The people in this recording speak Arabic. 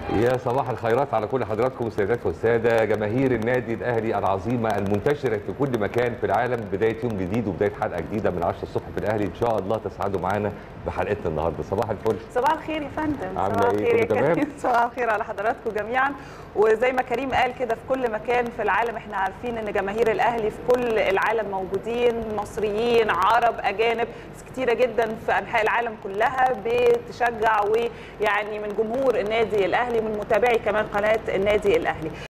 يا صباح الخيرات على كل حضراتكم السيدات والساده، جماهير النادي الاهلي العظيمه المنتشره في كل مكان في العالم. بدايه يوم جديد وبدايه حلقه جديده من 10 الصبح في الاهلي، ان شاء الله تسعدوا معانا بحلقتنا النهارده. صباح الفل. صباح الخير يا فندم. عامله ايه؟ كله تمام؟ صباح الخير على حضراتكم جميعا. وزي ما كريم قال كده، في كل مكان في العالم احنا عارفين ان جماهير الاهلي في كل العالم موجودين، مصريين، عرب، اجانب، ناس كتيره جدا في انحاء العالم كلها بتشجع، ويعني من جمهور النادي الاهلي، من متابعي كمان قناه النادي الاهلي.